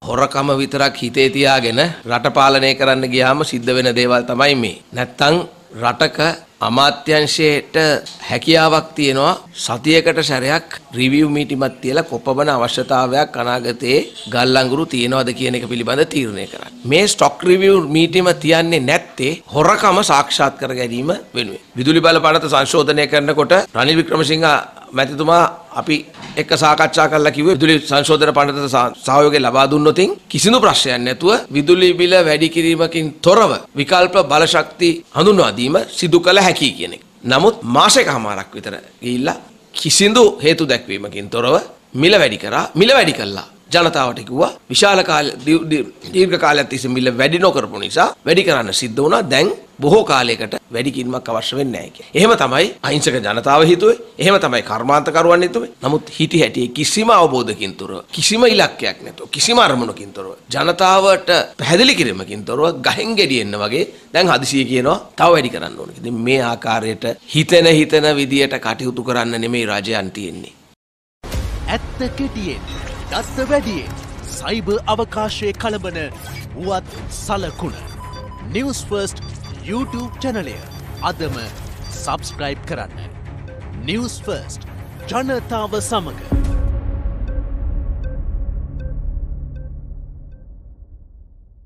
හොරකම විතරක් හිතේ තියාගෙන රට පාලනය කරන්න ගියාම සිද්ධ වෙන දේවල් තමයි මේ. නැත්තම් රටක අමාත්‍යංශයට හැකියාවක් තියෙනවා සතියකට සැරයක් රිවිව් මීටිමක් තියලා කොපමණ අවශ්‍යතාවයක් අනාගතයේ ගල් අඟුරු තියනවද කියන එක පිළිබඳ තීරණය කරන්න. මේ ස්ටොක් රිවිව් මීටිම තියන්නේ නැත්තේ හොරකම සාක්ෂාත් කර ගැනීම වෙනුවෙන්. විදුලි බල පනත සංශෝධනය කරනකොට රනිල් වික්‍රමසිංහ මැතිතුමා අපි එක්ක සාකච්ඡා කරලා කිව්වේ විදුලි සංශෝධන පනතට සහයෝගය ලබා දුන්නොත් කිසිදු ප්‍රශ්නයක් නැතුව විදුලි බිල වැඩි කිරීමකින් තොරව විකල්ප බලශක්ති හඳුන්වා දීම සිදු කළ හැකි කියන එක. නමුත් මාසයකමාරක් විතර ගිහිල්ලා කිසිදු හේතු දැක්වීමකින් තොරව මිල වැඩි කරා. මිල වැඩි කළා. ජනතාවට කිව්වා විශාල දීර්ඝ කාලයක් තිස්සේ මිල වැඩි නොකරපු නිසා වැඩි කරන්න සිද්ධ වුණා. දැන් බොහෝ කාලයකට වැඩි කිරීමක් අවශ්‍ය වෙන්නේ නැහැ කියලා. එහෙම තමයි අහිංසක ජනතාව හිතුවේ. එහෙම තමයි කර්මාන්තකරුවන් හිතුවේ. නමුත් හිටි හැටි කිසිම අවබෝධකින් තොරව, කිසිම ඉලක්කයක් නැතුව, කිසිම අරමුණකින් තොරව, ජනතාවට පැහැදිලි කිරීමකින් තොරව ගහෙන් ගෙඩියෙන්න වගේ දැන් හදිසිය කියනවා තව වැඩි කරන්න ඕනේ. ඉතින් මේ ආකාරයට හිතන විදියට කටයුතු කරන්න නෙමෙයි රජයන් තියෙන්නේ. ඇත්ත කෙටියෙන් දත්ත වැඩියෙන් සයිබර් අවකාශයේ කලබන වුවත් සලකුණ නිවස් ෆර්ස්ට් YouTube චැනලය අදම සබස්ක්‍රයිබ් කරන්න. නිවස් ෆර්ස්ට් ජනතාව සමග